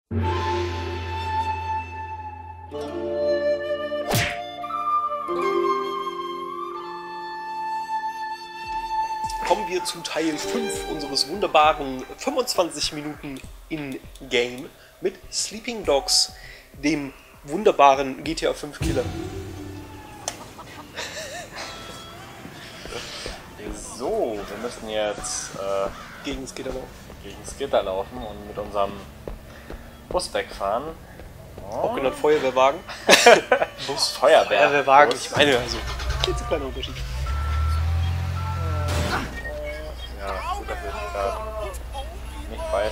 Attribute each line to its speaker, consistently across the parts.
Speaker 1: Kommen wir zu Teil 5 unseres wunderbaren 25 Minuten in-Game mit Sleeping Dogs, dem wunderbaren GTA 5 Killer.
Speaker 2: So, wir müssen jetzt
Speaker 1: Gegen das
Speaker 2: Gitter laufen und mit unserem Bus wegfahren.
Speaker 1: Auch genannt Feuerwehrwagen.
Speaker 2: Bus, Feuerwehrwagen.
Speaker 1: Ich meine, also klitzekleiner Unterschied.
Speaker 2: Ja, gut, dass ich da nicht weiß.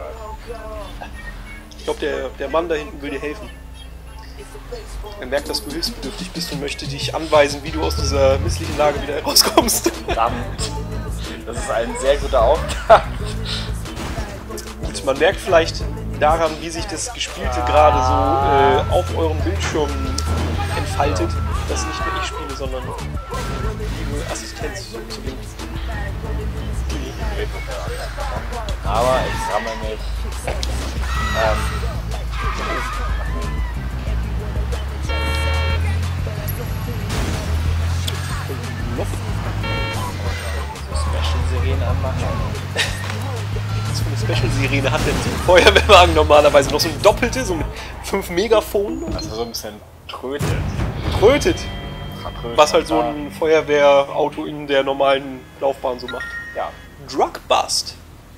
Speaker 1: Ich glaube, der Mann da hinten will dir helfen. Er merkt, dass du hilfsbedürftig bist und möchte dich anweisen, wie du aus dieser misslichen Lage wieder herauskommst.
Speaker 2: Verdammt. Das ist ein sehr guter Auftrag.
Speaker 1: Gut, man merkt vielleicht daran, wie sich das Gespielte gerade so auf eurem Bildschirm entfaltet, dass nicht nur ich spiele, sondern liebe Assistenz so zu links.
Speaker 2: Aber ich sammle mich. Special-Sirene anmachen.
Speaker 1: Was für eine Special-Sirene hat denn so ein Feuerwehrwagen normalerweise? Noch so eine doppelte, so mit 5 Megafonen?
Speaker 2: Also so ein bisschen trötet.
Speaker 1: Trötet? Was halt so ein Feuerwehrauto in der normalen Laufbahn so macht.
Speaker 2: Ja.
Speaker 1: Drug Bust.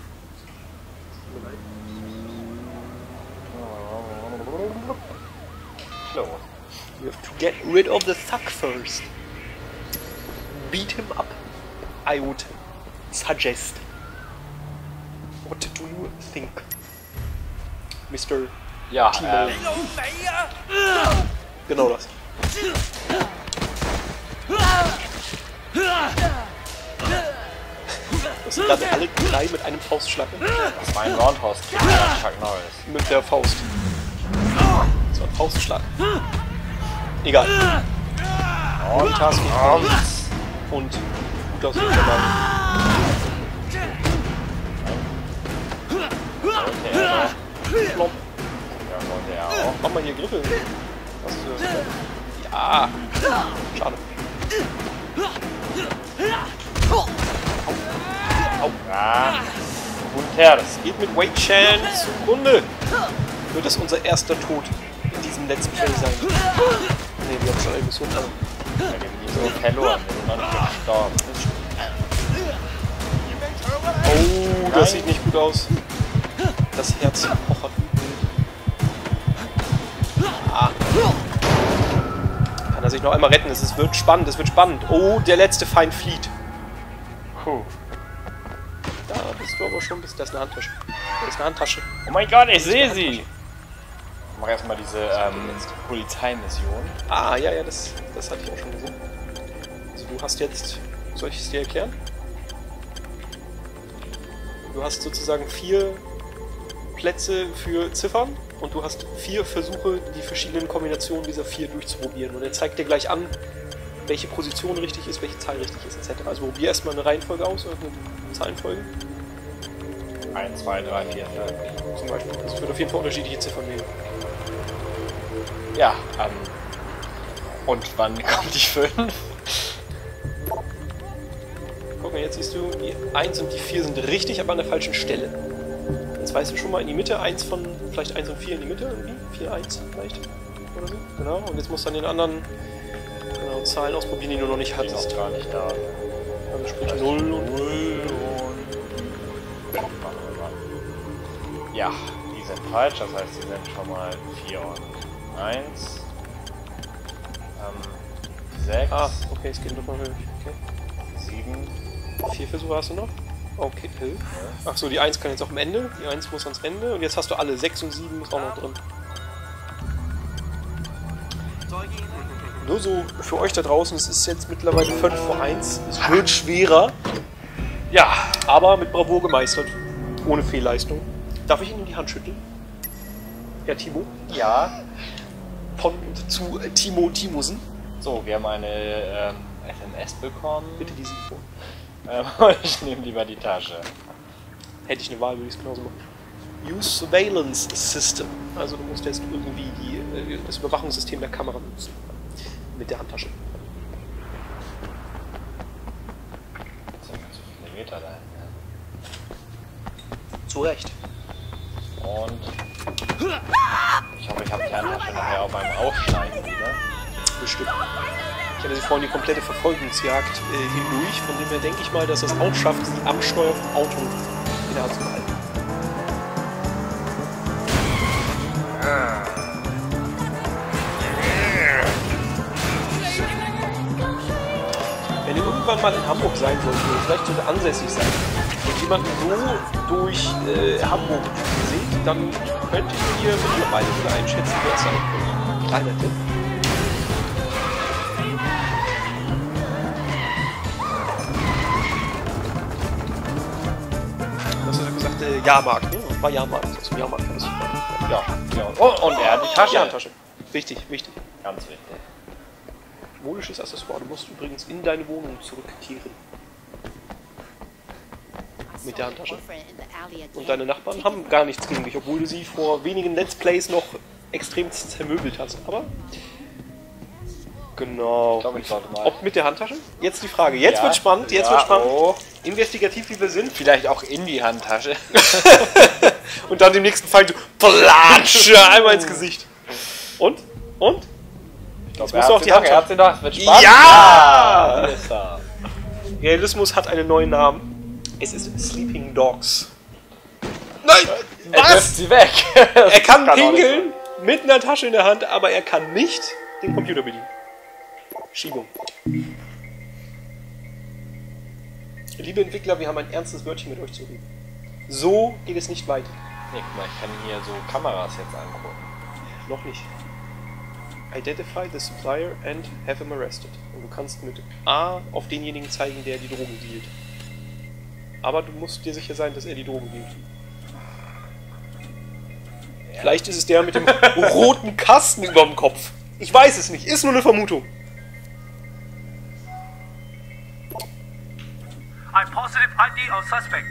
Speaker 2: So.
Speaker 1: You have to get rid of the thug first. Beat him up, I would suggest. What do you think, Mr.
Speaker 2: Ja,
Speaker 1: Timo? Genau das. Das sind gerade alle drei mit einem Faustschlag.
Speaker 2: das war ein Roundhouse-Kick von Chuck Norris.
Speaker 1: Mit der Faust. So ein Faustschlag. Egal.
Speaker 2: Und
Speaker 1: Task und gut aus dem Wagen. Plomp.
Speaker 2: Ja, sollte er auch.
Speaker 1: Mach mal hier Griffel. Was für... Ja. Schade. Au.
Speaker 2: Ja. Gut her, das
Speaker 1: Geht mit Wei Chan zugrunde. Wird das unser erster Tod in diesem Let's Play sein? Ne, wir haben schon eine Mission an.
Speaker 2: wir haben nie so verloren. Wir sind noch nicht gestorben.
Speaker 1: Oh, das sieht nicht gut aus. Das Herz pochert. Ah. Kann er sich noch einmal retten? Es wird spannend, es wird spannend. Oh, der letzte Feind flieht.
Speaker 2: Puh.
Speaker 1: Da bist du aber schon, das ist eine Handtasche. Das ist eine Handtasche.
Speaker 2: Oh mein Gott, ich sehe sie! Ich mach erstmal diese Polizeimission.
Speaker 1: Ah, ja, ja, das hatte ich auch schon gesehen. Also du hast jetzt, soll ich es dir erklären? Du hast sozusagen 4 Plätze für Ziffern und du hast 4 Versuche, die verschiedenen Kombinationen dieser 4 durchzuprobieren. Und er zeigt dir gleich an, welche Position richtig ist, welche Zahl richtig ist, etc. Also probier erstmal eine Reihenfolge aus, oder eine Zahlenfolge.
Speaker 2: 1, 2, 3, 4, 5.
Speaker 1: Zum Beispiel. Also es wird auf jeden Fall unterschiedliche Ziffern nehmen.
Speaker 2: Ja, und wann kommt die 5?
Speaker 1: Guck mal, jetzt siehst du, die 1 und die 4 sind richtig, aber an der falschen Stelle. Jetzt weißt du schon mal in die Mitte, vielleicht 1 und 4 in die Mitte irgendwie. 4, 1 vielleicht. Oder so. Genau. Und jetzt musst du dann den anderen Zahlen ausprobieren, die du noch nicht hattest.
Speaker 2: Die noch gar nicht da.
Speaker 1: Also sprich 0 und
Speaker 2: 0 und... Ja, die sind falsch, das heißt, die sind schon mal 4 und 1. 6.
Speaker 1: Ah, okay, es geht nochmal höher. Okay.
Speaker 2: 7.
Speaker 1: 4 Versuche hast du noch? Okay, Achso, die 1 kann jetzt auch am Ende. Die 1 muss ans Ende. Und jetzt hast du alle. 6 und 7 ist auch noch drin. Nur so für euch da draußen, es ist jetzt mittlerweile 5 vor 1. Es wird schwerer. Ja, aber mit Bravour gemeistert. Ohne Fehlleistung. Darf ich Ihnen die Hand schütteln? Herr Timo?
Speaker 2: Ja.
Speaker 1: Von und zu Timo Timusen.
Speaker 2: So, wir haben eine SMS bekommen.
Speaker 1: Bitte die 7
Speaker 2: Und ich nehme lieber die Tasche.
Speaker 1: Hätte ich eine Wahl, würde ich es genauso machen. Use Surveillance System. Also du musst jetzt irgendwie das Überwachungssystem der Kamera nutzen. Mit der Handtasche.
Speaker 2: Das sind ganz so viele Meter dahin.
Speaker 1: Zu Recht.
Speaker 2: Und ich hoffe, ich habe die Handtasche nachher auch beim Aufschneiden wieder.
Speaker 1: Bestimmt. Ich hatte sie vorhin die komplette Verfolgungsjagd hindurch, von dem her denke ich mal, dass das auch schafft, sie am Steuer vom Auto in der Hand zu halten. Wenn ihr irgendwann mal in Hamburg sein solltet, oder vielleicht sogar ansässig sein, und jemanden so durch Hamburg seht, dann könnt ihr mittlerweile sogar einschätzen, wer es sein könnte. Kleiner Tipp. Das hat er gesagt, Jahrmarkt, ne? War Jahrmarkt, aus dem Jahrmarkt war das super.
Speaker 2: Ja, ja. Oh, und er hat die Tasche.
Speaker 1: Ja, Tasche. Wichtig, wichtig.
Speaker 2: Ganz wichtig.
Speaker 1: Modisches Accessoire. Du musst übrigens in deine Wohnung zurückkehren. Mit der Handtasche. Und deine Nachbarn haben gar nichts gegen dich, obwohl du sie vor wenigen Let's Plays noch extrem zermöbelt hast. Aber genau.
Speaker 2: Ich glaube, ich sollte mal.
Speaker 1: Ob mit der Handtasche? Jetzt die Frage. Jetzt wird spannend. Jetzt wird spannend.
Speaker 2: Oh.
Speaker 1: Investigativ wie wir sind.
Speaker 2: Vielleicht auch in die Handtasche.
Speaker 1: Und dann im nächsten Fall du Platsch! Einmal ins Gesicht. Und? Und?
Speaker 2: Ich glaube,
Speaker 1: musst du auch die Hand
Speaker 2: hat sie noch. Es wird spannend.
Speaker 1: Ja!
Speaker 2: Die ist da.
Speaker 1: Realismus hat einen neuen Namen. Es ist Sleeping Dogs. Nein!
Speaker 2: Er wirft sie weg.
Speaker 1: Er kann pinkeln mit einer Tasche in der Hand, aber er kann nicht den Computer bedienen. Schiebung. Liebe Entwickler, wir haben ein ernstes Wörtchen mit euch zu reden. So geht es nicht weiter.
Speaker 2: Nee, guck mal, ich kann hier so Kameras jetzt angucken.
Speaker 1: Noch nicht. Identify the supplier and have him arrested. Und du kannst mit A auf denjenigen zeigen, der die Drogen dealt. Aber du musst dir sicher sein, dass er die Drogen dealt. Ja. Vielleicht ist es der mit dem roten Kasten über dem Kopf. Ich weiß es nicht, ist nur eine Vermutung.
Speaker 3: I'm positive ID of suspect.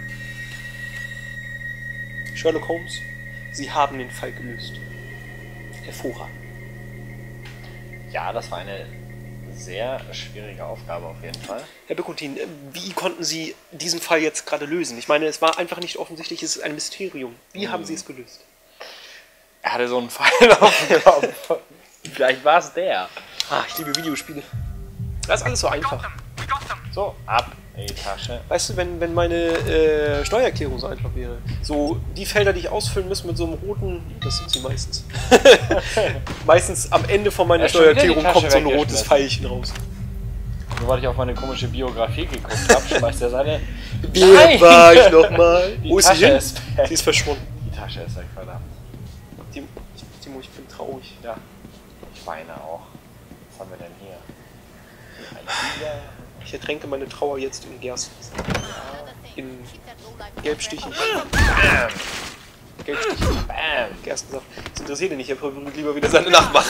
Speaker 1: Sherlock Holmes, Sie haben den Fall gelöst. Hervorragend.
Speaker 2: Ja, das war eine sehr schwierige Aufgabe auf jeden Fall.
Speaker 1: Herr Bekutin, wie konnten Sie diesen Fall jetzt gerade lösen? Ich meine, es war einfach nicht offensichtlich, es ist ein Mysterium. Wie haben Sie es gelöst?
Speaker 2: Er hatte so einen Pfeil auf dem Kopf. Vielleicht war es der.
Speaker 1: Ah, ich liebe Videospiele. Das ist alles so einfach.
Speaker 2: So, ab in die Tasche.
Speaker 1: Weißt du, wenn meine Steuererklärung so einfach wäre, so die Felder, die ich ausfüllen muss mit so einem roten, das sind sie meistens. Meistens am Ende von meiner Steuererklärung kommt so ein rotes Pfeilchen raus.
Speaker 2: Nur weil ich auf meine komische Biografie geguckt habe, schmeißt er seine...
Speaker 1: Wer war ich nochmal? Wo ist sie hin?
Speaker 2: Ist weg.
Speaker 1: Sie ist verschwunden.
Speaker 2: Die Tasche ist weg, verdammt.
Speaker 1: Timo, ich bin traurig.
Speaker 2: Ja, ich weine auch. Was haben wir denn hier? Ein Tiger.
Speaker 1: Ich ertränke meine Trauer jetzt in Gersten. In gelbstichig.
Speaker 2: Bam!
Speaker 1: Gelbstichig.
Speaker 2: Bam!
Speaker 1: Gerstensaft. Das interessiert ihn nicht, er verwirrt lieber wieder seine Nachbarn.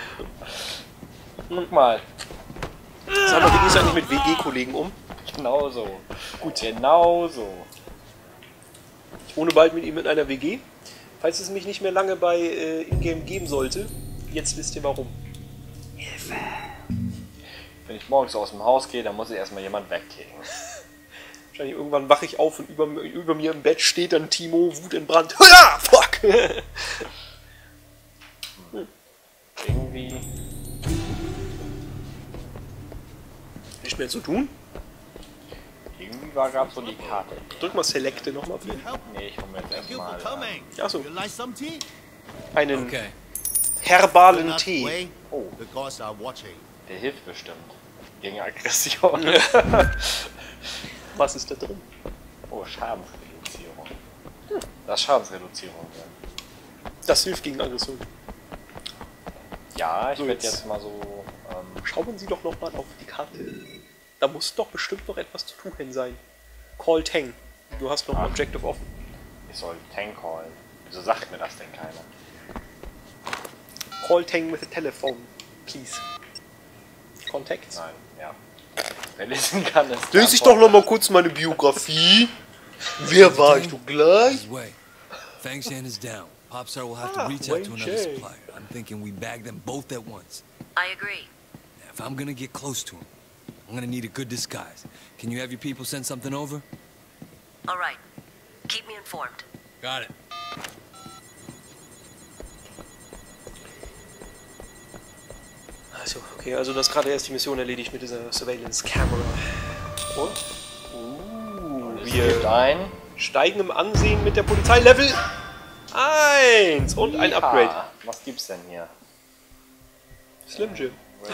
Speaker 2: Guck mal.
Speaker 1: Sag mal, wie gehst du eigentlich mit WG-Kollegen um?
Speaker 2: Genauso. Gut, genauso.
Speaker 1: Ich wohne bald mit ihm in einer WG. Falls es mich nicht mehr lange bei Ingame geben sollte, jetzt wisst ihr warum. Hilfe!
Speaker 2: Wenn ich morgens aus dem Haus gehe, dann muss ich erstmal jemand wegkriegen.
Speaker 1: Wahrscheinlich irgendwann wache ich auf und über mir im Bett steht dann Timo, Wut in Brand. Ja, fuck!
Speaker 2: Irgendwie...
Speaker 1: Nicht mehr zu tun?
Speaker 2: Irgendwie war gerade so die Karte.
Speaker 1: Drück mal Selecte nochmal.
Speaker 2: Nee, ich hole mir jetzt erstmal...
Speaker 1: Achso,
Speaker 3: You like some tea?
Speaker 1: einen
Speaker 3: Okay.
Speaker 1: herbalen Tee.
Speaker 2: Oh,
Speaker 3: The gods are watching.
Speaker 2: der hilft bestimmt. Gegen Aggression.
Speaker 1: Was ist da drin?
Speaker 2: Oh, Schadensreduzierung. Das ist Schadensreduzierung, ja.
Speaker 1: Das hilft gegen Aggression.
Speaker 2: Ja, ich
Speaker 1: So,
Speaker 2: werde
Speaker 1: jetzt.
Speaker 2: jetzt mal so...
Speaker 1: Schauen Sie doch nochmal auf die Karte. Da muss doch bestimmt noch etwas zu tun sein. Call Tang. Du hast noch ein Objective offen.
Speaker 2: ich soll Tank callen. Wieso sagt mir das denn keiner?
Speaker 1: Call Tang with a telephone, please. Contacts?
Speaker 2: Nein, ja. Wer lesen kann, ist...
Speaker 1: Lese ich doch noch mal kurz meine Biografie. Wer war ich, du gleich?
Speaker 4: Fangshan is down. Popstar will have to reach out to another supplier. I'm thinking we bag them both at once.
Speaker 5: I agree.
Speaker 4: Now, if I'm gonna get close to him, I'm gonna need a good disguise. Can you have your people send something over?
Speaker 5: All right. Keep me informed.
Speaker 4: Got it.
Speaker 1: Also, okay, also du hast gerade erst die Mission erledigt mit dieser Surveillance Camera. Und? Wir steigen im Ansehen mit der Polizei. Level 1 und ein Upgrade.
Speaker 2: Was gibt's denn hier?
Speaker 1: Slim Jim.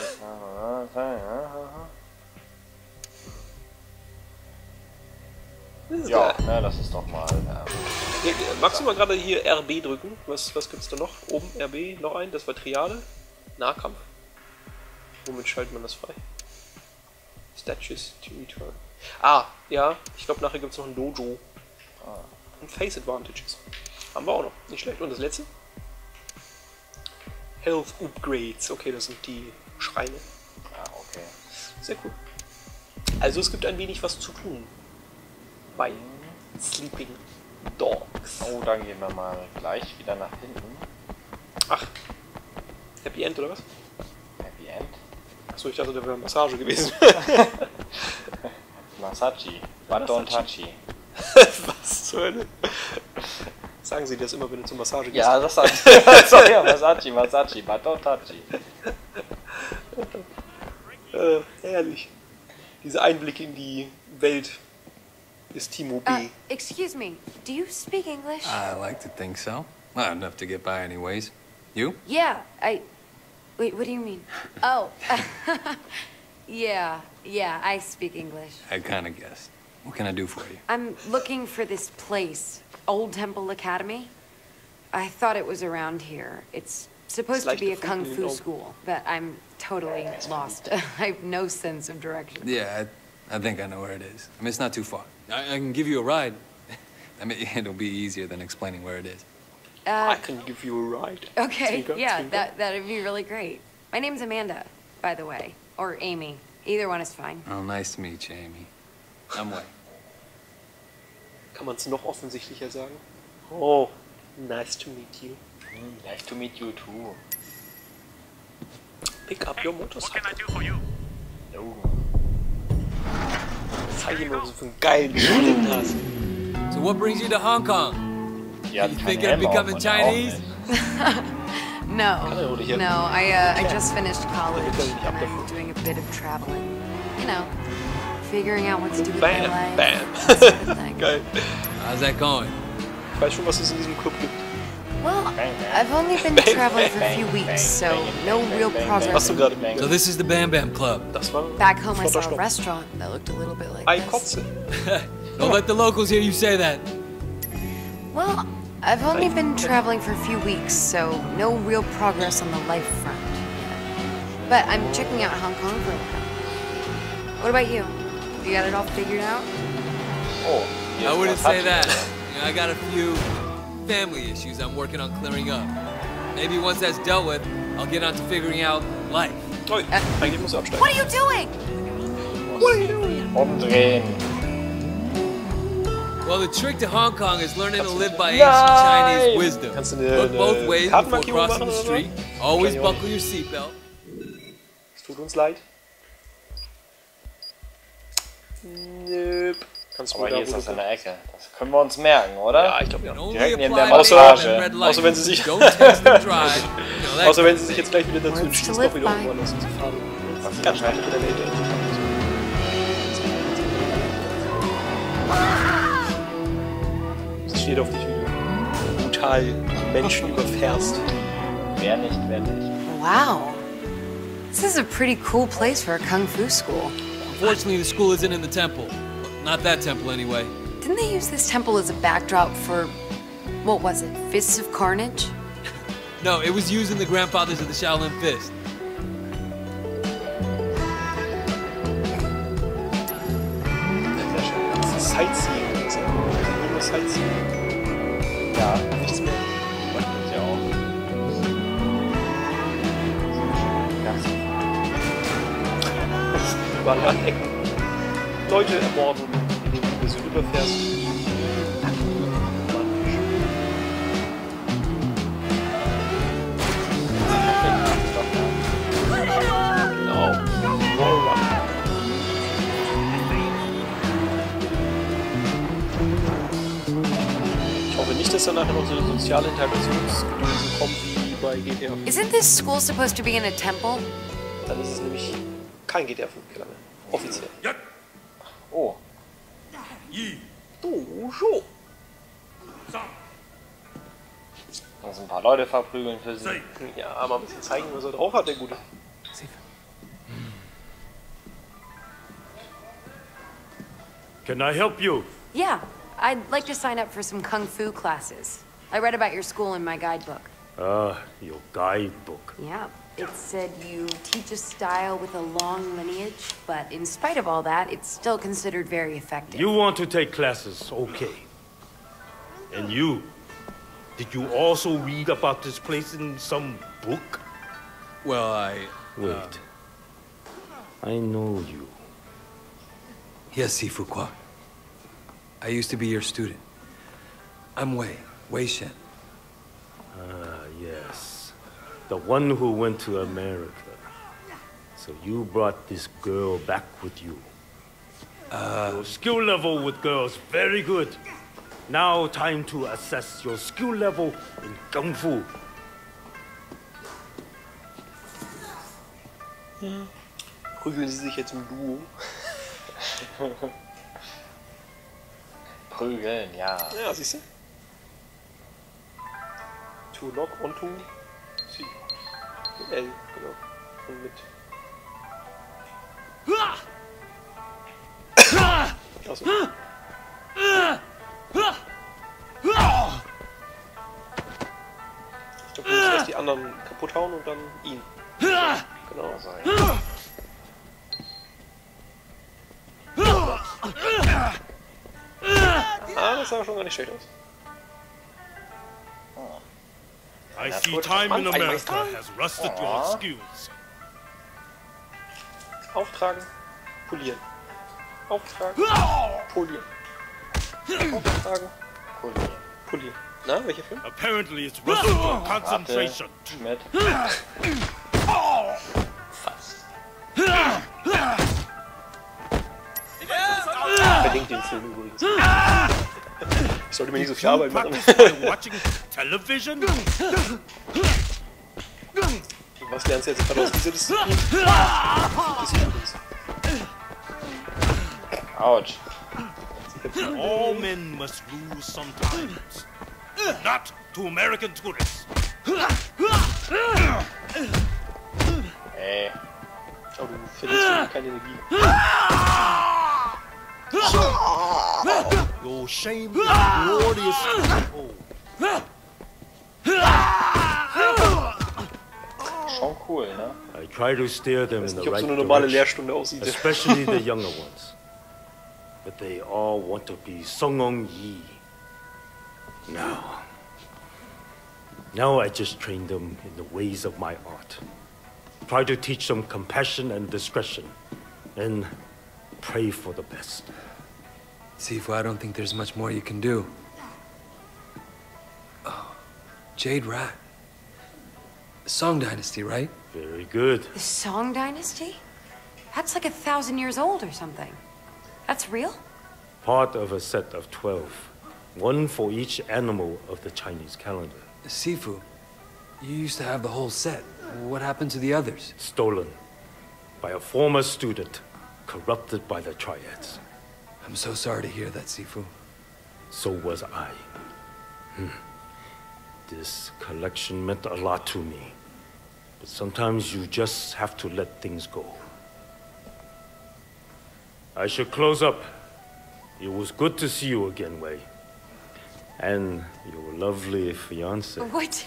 Speaker 2: Ja, ne, das ist doch mal.
Speaker 1: Magst du mal gerade hier RB drücken? Was gibt's da noch? Oben RB, noch ein, das war Triade. Nahkampf. Womit schaltet man das frei? Statues to return. Ah, ja, ich glaube nachher gibt es noch ein Dojo. Und Face Advantages. Haben wir auch noch. Nicht schlecht. Und das letzte? Health Upgrades. Okay, das sind die Schreine.
Speaker 2: Ah, okay.
Speaker 1: Sehr cool. Also es gibt ein wenig was zu tun. Bei Sleeping Dogs.
Speaker 2: Oh, dann gehen wir mal gleich wieder nach hinten.
Speaker 1: Ach. Happy End oder was?
Speaker 2: Happy End?
Speaker 1: Achso, ich dachte, da wäre Massage gewesen.
Speaker 2: Masachi. But don't touchy.
Speaker 1: Was zur Hölle? Sagen Sie das immer, wenn du zur Massage gehst?
Speaker 2: Ja, das sagt sorry, ja, Masachi, but don't touchy.
Speaker 1: Herrlich. Diese Einblicke in die Welt des Timo B.
Speaker 5: Excuse me, do you speak English?
Speaker 4: I like to think so. Well, enough to get by anyways. You?
Speaker 5: Yeah, Wait, what do you mean? Oh, yeah, I speak English.
Speaker 4: I kind of guessed. What can I do for you?
Speaker 5: I'm looking for this place, Old Temple Academy. I thought it was around here. It's supposed to be a kung fu school, but I'm totally lost. I have no sense of direction.
Speaker 4: Yeah, I think I know where it is. I mean, it's not too far. I can give you a ride. I mean, it'll be easier than explaining where it is.
Speaker 1: I can give you a ride.
Speaker 5: Okay, yeah, that'd be really great. My name's Amanda, by the way. Or Amy. Either one is fine.
Speaker 4: Oh, nice to meet you, Amy. I'm Wei.
Speaker 1: Kann man es noch offensichtlicher sagen? Oh, nice to meet you.
Speaker 2: Nice to meet you too.
Speaker 1: Pick up your
Speaker 3: What
Speaker 1: motorcycle.
Speaker 3: can I do for you?
Speaker 2: Oh.
Speaker 1: Zeig ihm mal, was du für einen geilen Schlitten hast.
Speaker 4: So what brings you to Hong Kong?
Speaker 2: Ja,
Speaker 4: You thinking of becoming Chinese?
Speaker 5: No,
Speaker 1: Hallo, hier.
Speaker 5: no, I just finished college
Speaker 1: Damit er
Speaker 5: and
Speaker 1: nicht
Speaker 5: I'm doing a bit of traveling. You know, figuring out what to do with my
Speaker 1: Bam,
Speaker 5: life.
Speaker 1: bam.
Speaker 5: that sort of thing.
Speaker 1: Geil.
Speaker 4: How's that going?
Speaker 1: Ich weiß schon, was es in diesem Club gibt.
Speaker 5: Well, I've only been traveling for a few weeks, so no real
Speaker 1: Hast
Speaker 5: progress.
Speaker 1: du gerade
Speaker 4: So this is the Bam Bam Club.
Speaker 1: Das war
Speaker 5: Back home, I
Speaker 1: flotter
Speaker 5: saw a
Speaker 1: Stopp.
Speaker 5: restaurant that looked a little bit like
Speaker 1: Ei
Speaker 5: this.
Speaker 1: Kotze.
Speaker 4: Don't let the locals hear you say that.
Speaker 5: Well, I've only been traveling for a few weeks, so no real progress on the life front yet. But I'm checking out Hong Kong for a while. What about you? You got it all figured out?
Speaker 2: Oh,
Speaker 4: I wouldn't say that. You know, I got a few family issues I'm working on clearing up. Maybe once that's dealt with, I'll get on to figuring out life.
Speaker 1: Ui, eigentlich musst du absteigen.
Speaker 5: What are you doing?
Speaker 2: Umdrehen.
Speaker 4: Well, the trick to Hong Kong is learning to live by ancient Chinese wisdom.
Speaker 1: Kannst du
Speaker 4: Look both ways before
Speaker 1: Kartenmarkierung
Speaker 4: crossing
Speaker 1: machen
Speaker 4: the
Speaker 1: oder so?
Speaker 4: street. Always
Speaker 1: Kann ich auch
Speaker 4: buckle your seatbelt.
Speaker 1: Es tut uns leid. Nöp. Kannst du
Speaker 2: Aber
Speaker 1: da,
Speaker 2: hier
Speaker 1: wo
Speaker 2: ist das
Speaker 1: du
Speaker 2: in der Ecke. Das können wir uns merken, oder?
Speaker 1: Ja, ich glaube ja.
Speaker 4: Only
Speaker 2: Direkt neben
Speaker 4: apply
Speaker 2: der Massage.
Speaker 4: mayhem and red light.
Speaker 1: Außer wenn sie sich-
Speaker 4: Don't text and drive. You know, that
Speaker 1: Außer wenn
Speaker 4: kind
Speaker 1: sie
Speaker 4: of
Speaker 1: sich
Speaker 4: thing.
Speaker 1: jetzt gleich wieder dazu
Speaker 5: Words to
Speaker 1: entschließen,
Speaker 5: live
Speaker 1: doch wieder
Speaker 5: by.
Speaker 1: irgendwo anders zu fahren.
Speaker 2: Was ist
Speaker 1: Ganz
Speaker 2: das?
Speaker 1: schnell mit der Welt. Es steht auf dich, wie du brutal Menschen überfährst.
Speaker 2: Wer nicht, wer nicht.
Speaker 5: Wow. This is a pretty cool place for a kung fu school.
Speaker 4: Unfortunately, the school isn't in the temple. Not that temple, anyway.
Speaker 5: Didn't they use this temple as a backdrop for, what was it, Fists of Carnage?
Speaker 4: No, it was used in the grandfathers of the Shaolin Fist.
Speaker 1: Sehr schön. Das ist Sightseeing. Also, nur Sightseeing.
Speaker 2: Ja,
Speaker 1: Nichts mehr.
Speaker 2: macht das ja auch.
Speaker 1: Überall an Ecken. Leute ermorden, indem du so überfährst. dann nachher noch so eine soziale Integrationsgedönse kommen wie bei GTA.
Speaker 5: Isn't this school supposed to be in a temple?
Speaker 1: Dann ist es nämlich kein GTA 5 Killer mehr. Offiziell.
Speaker 2: Oh.
Speaker 1: Dojo.
Speaker 2: Also ein paar Leute verprügeln für sie.
Speaker 1: Ja, mal ein bisschen zeigen, was er drauf hat, der Gute.
Speaker 6: Can I help you?
Speaker 5: Yeah, I'd like to sign up for some kung fu classes. I read about your school in my guidebook.
Speaker 6: Your guidebook.
Speaker 5: Yeah, it said you teach a style with a long lineage, but in spite of all that, it's still considered very effective.
Speaker 6: You want to take classes, okay. And you? Did you also read about this place in some book?
Speaker 4: Well,
Speaker 6: Wait. I know you.
Speaker 4: Yes, Sifu Kwa. I used to be your student. I'm Wei Shen.
Speaker 6: Yes. The one who went to America. So you brought this girl back with you. Your skill level with girls, very good. Now time to assess your skill level in Kung Fu.
Speaker 1: Prügeln sie sich jetzt im Duo?
Speaker 2: Prügeln, ja.
Speaker 1: Ja, siehst du? To lock, on to see. Mit L, genau. Und mit. Achso. Ich glaube, du musst erst die anderen kaputt hauen und dann ihn. Genau.
Speaker 2: Also,
Speaker 1: Ah, das sah schon gar nicht schlecht aus.
Speaker 6: I see time in America has rusted your skills.
Speaker 1: Auftragen, polieren. Auftragen, polieren. Auftragen, polieren. Na, welcher Film?
Speaker 6: Apparently it's rusted your concentration.
Speaker 2: Schmidt.
Speaker 1: Fast. Verlinkt den Film übrigens. Ich sollte mir nicht so viel Arbeit machen.
Speaker 6: Watching television?
Speaker 1: Was lernst du jetzt gerade aus dieser Disziplin?
Speaker 2: Autsch.
Speaker 6: All men must lose sometimes. Not to American tourists.
Speaker 2: Ey.
Speaker 1: Oh, du findest keine Energie.
Speaker 6: Your shame is glorious.
Speaker 2: Schon cool, ne?
Speaker 6: I try to steer them
Speaker 1: Ich weiß
Speaker 6: in
Speaker 1: nicht,
Speaker 6: the
Speaker 1: ob
Speaker 6: right
Speaker 1: so eine normale
Speaker 6: direction,
Speaker 1: Lehrstunde aussieht.
Speaker 6: especially the younger ones. But they all want to be Songong Yi. Now I just train them in the ways of my art. Try to teach them compassion and discretion, and pray for the best.
Speaker 4: Sifu, I don't think there's much more you can do. Oh, Jade Rat. The Song Dynasty, right?
Speaker 6: Very good.
Speaker 5: The Song Dynasty? That's like 1,000 years old or something. That's real?
Speaker 6: Part of a set of 12. One for each animal of the Chinese calendar.
Speaker 4: Sifu, you used to have the whole set. What happened to the others?
Speaker 6: Stolen by a former student, corrupted by the Triads.
Speaker 4: I'm so sorry to hear that, Sifu.
Speaker 6: So was I. This collection meant a lot to me. But sometimes you just have to let things go. I should close up. It was good to see you again, Wei. And your lovely fiancé.
Speaker 5: What?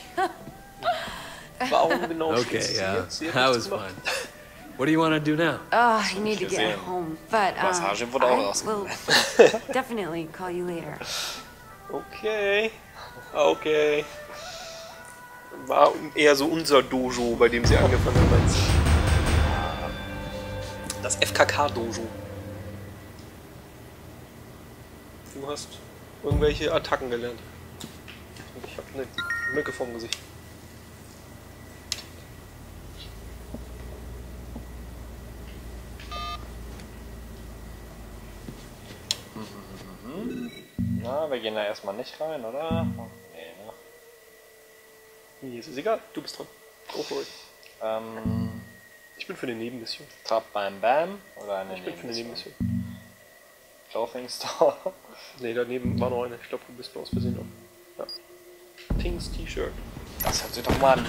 Speaker 1: Warum genau
Speaker 4: Okay,
Speaker 1: schließt sie
Speaker 4: yeah,
Speaker 1: jetzt? Sie hat
Speaker 4: that
Speaker 1: nichts
Speaker 4: was
Speaker 1: gemacht.
Speaker 4: fun. What do you want to do now?
Speaker 5: Oh, I need to get
Speaker 2: gesehen.
Speaker 5: home. But
Speaker 2: Massage wurde auch
Speaker 5: I
Speaker 2: rausgenommen.
Speaker 5: will definitely call you later.
Speaker 1: Okay. Okay. War eher so unser Dojo, bei dem sie angefangen hat, meinst du? Das FKK-Dojo. Du hast irgendwelche Attacken gelernt. Ich habe eine Mücke vorm Gesicht.
Speaker 2: Na, wir gehen da erstmal nicht rein, oder?
Speaker 1: Mir ist es egal, du bist dran. Go for it. Ich bin für eine Nebenmission.
Speaker 2: Trap Bam Bam oder eine
Speaker 1: Ich bin für eine Nebenmission.
Speaker 2: Clothing Store.
Speaker 1: Ne, daneben war noch eine. Ich glaube, du bist aus Versehen noch. Ja. Tings T-Shirt.
Speaker 2: Das hört sich doch mal an.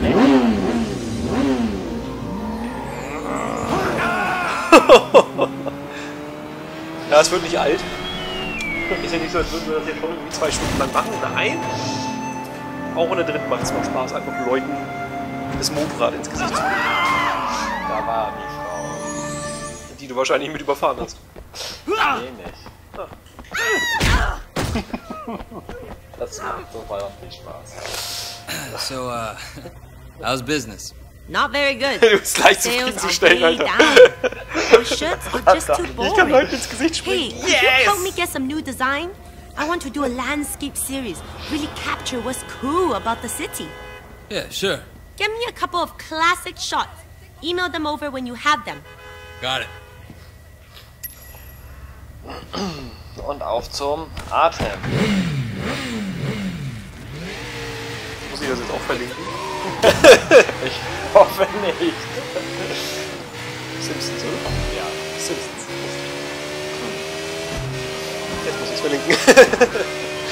Speaker 1: Ja, es wird nicht alt. Ist ja nicht so, als würden wir das jetzt schon irgendwie 2 Stunden lang machen. Nein! Auch in der dritten macht es noch Spaß, einfach Leuten das Motorrad ins Gesicht zu legen.
Speaker 2: Da war die Frau.
Speaker 1: Die du wahrscheinlich mit überfahren hast.
Speaker 2: Nee, nicht. Das macht so verdammt viel Spaß.
Speaker 4: So, how's business?
Speaker 7: Not very good.
Speaker 1: Du bist leicht
Speaker 7: Sales are
Speaker 1: zufriedenzustellen,
Speaker 7: way
Speaker 1: Alter.
Speaker 7: down. My shirts are just too
Speaker 1: Ich kann
Speaker 7: boring.
Speaker 1: Leuten ins Gesicht
Speaker 7: Hey,
Speaker 1: springen.
Speaker 7: could you help me get some new design? I want to do a landscape series. Really capture what's cool about the city.
Speaker 4: Yeah, sure.
Speaker 7: Get me a couple of classic shots. Email them over when you have them.
Speaker 4: Got it.
Speaker 2: Und auf zum Atem.
Speaker 1: Muss ich das jetzt auch verlinken?
Speaker 2: Ich hoffe nicht.
Speaker 1: Simpsons, oder?
Speaker 2: Ja.
Speaker 1: Simpsons. Jetzt muss ich es verlinken.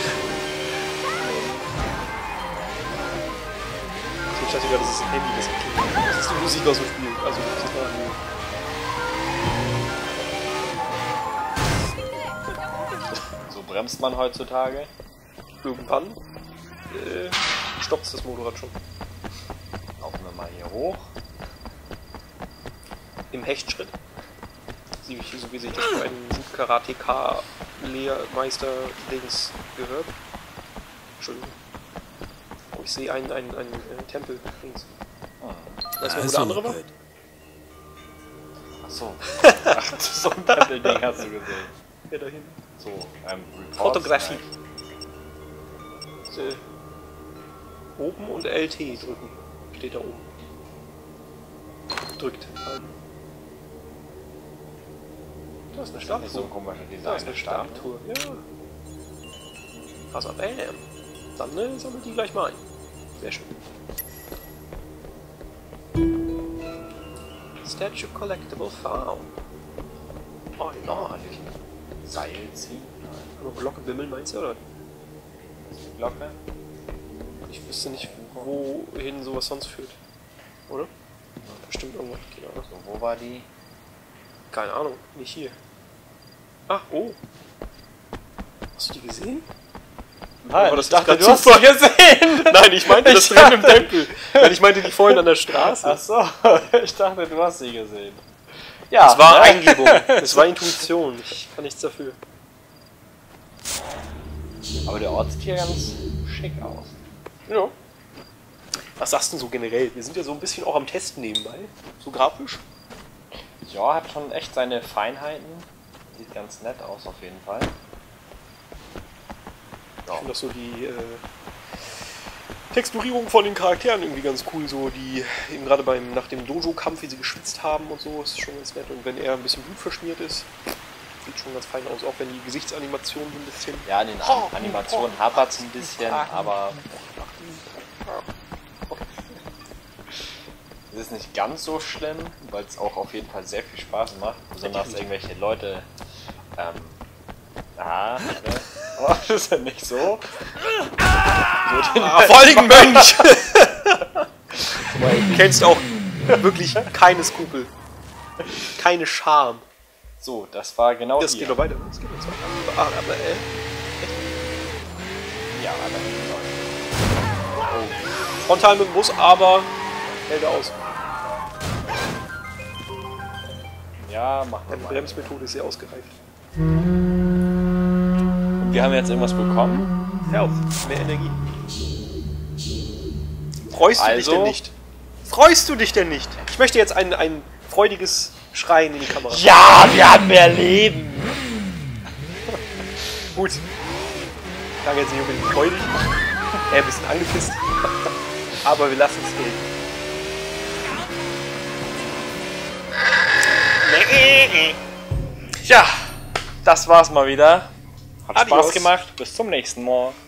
Speaker 1: Ich dachte gerade, das ist ein Handy, das erklärt. Das ist die Musik aus dem Spiel. Also, das ist
Speaker 2: So bremst man heutzutage.
Speaker 1: irgendwann stoppt das Motorrad schon.
Speaker 2: Laufen wir mal hier hoch.
Speaker 1: Im Hechtschritt. So wie sich das für einen Karateka-Lehrmeister-Dings gehört. Entschuldigung. Oh, ich sehe einen Tempel links. Weißt du, wo der andere war?
Speaker 2: Achso. Ach, so ein Tempelding hast du gesehen.
Speaker 1: Ja, da hinten.
Speaker 2: So, Reports
Speaker 1: Fotografie.
Speaker 2: vielleicht.
Speaker 1: Oben und LT drücken. Steht da oben. Drückt. Da ist eine
Speaker 2: Das ist
Speaker 1: Statue.
Speaker 2: so ein komischer Design.
Speaker 1: Da ist eine Statue. Ja. Also, bam. Dann sammelt die gleich mal ein. Sehr schön. Statue Collectible Found. Oh, nein.
Speaker 2: Seil ziehen.
Speaker 1: Nur Glocke bimmeln, meinst du, oder?
Speaker 2: Die Glocke.
Speaker 1: Ich wüsste nicht, wohin sowas sonst führt. Oder? Bestimmt irgendwo. Keine Ahnung.
Speaker 2: So, wo war die?
Speaker 1: Keine Ahnung. Nicht hier. Ah, oh. Hast du die gesehen?
Speaker 2: Nein,
Speaker 1: Aber das
Speaker 2: ich dachte,
Speaker 1: ist
Speaker 2: du
Speaker 1: grad
Speaker 2: hast sie gesehen!
Speaker 1: Nein, ich meinte das drin im Tempel. Weil ich meinte die vorhin an der Straße.
Speaker 2: Achso, ich dachte, du hast sie gesehen. Ja,
Speaker 1: Es war
Speaker 2: ne?
Speaker 1: Eingebung. Es war Intuition. Ich kann nichts dafür.
Speaker 2: Aber der Ort sieht hier ganz schick aus.
Speaker 1: Ja. Was sagst du denn so generell? Wir sind ja so ein bisschen auch am Testen nebenbei. So grafisch.
Speaker 2: Ja, hat schon echt seine Feinheiten. Sieht ganz nett aus auf jeden Fall.
Speaker 1: Ich finde auch so die Texturierung von den Charakteren irgendwie ganz cool. So die eben gerade nach dem Dojo-Kampf, wie sie geschwitzt haben und so, ist schon ganz nett. Und wenn er ein bisschen blutverschmiert ist, sieht schon ganz fein aus. Auch wenn die Gesichtsanimationen so ein bisschen.
Speaker 2: Ja, in den Animationen hapert es ein bisschen, aber es ist nicht ganz so schlimm, weil es auch auf jeden Fall sehr viel Spaß macht. Besonders irgendwelche Leute. Oh, das ist ja nicht so.
Speaker 1: Vor allem Mönch! Du kennst auch wirklich keine Skrupel. Keine Scham.
Speaker 2: So, das war genau
Speaker 1: Das
Speaker 2: hier.
Speaker 1: geht noch weiter. Das geht noch weiter. Aber
Speaker 2: Ja, aber
Speaker 1: frontal mit dem Bus, aber hält er aus.
Speaker 2: ja, machen wir
Speaker 1: Die
Speaker 2: mal.
Speaker 1: Bremsmethode ist sehr ausgereift.
Speaker 2: Und wir haben jetzt irgendwas bekommen.
Speaker 1: Health, mehr Energie. Freust du dich
Speaker 2: Also?
Speaker 1: denn nicht? Freust du dich denn nicht? Ich möchte jetzt ein freudiges Schreien in die Kamera.
Speaker 2: Ja, wir haben mehr Leben.
Speaker 1: Gut. Ich sage jetzt nicht unbedingt freudig. Ein bisschen angepisst. Aber wir lassen es gelten.
Speaker 2: Ja, das war's mal wieder. Hat
Speaker 1: Adios.
Speaker 2: Spaß gemacht. Bis zum nächsten Mal.